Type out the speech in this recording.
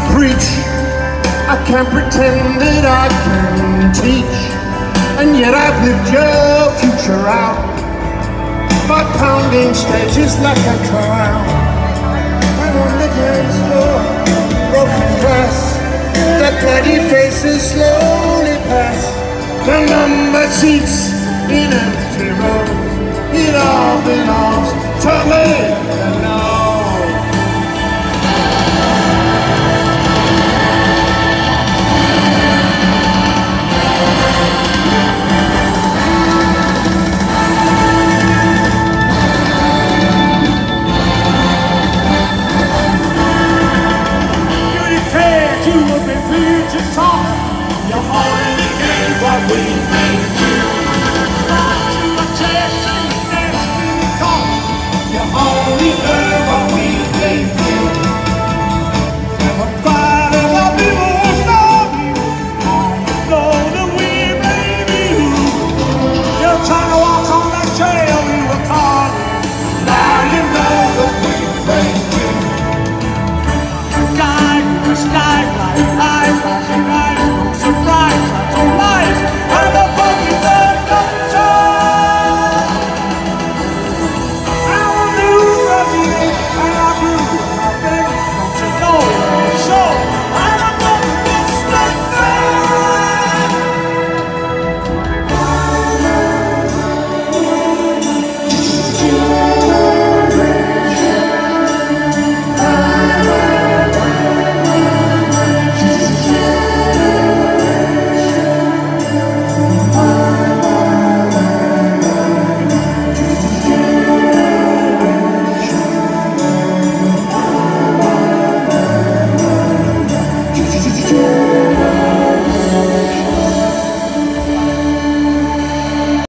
preach. I can't pretend that I can teach, and yet I've lived your future out by pounding stages like a clown. And on the dance floor, broken glass, that bloody faces slowly pass. The numbered seats in empty rows, it all belongs to me alone. You declared you would be free to talk. Your heart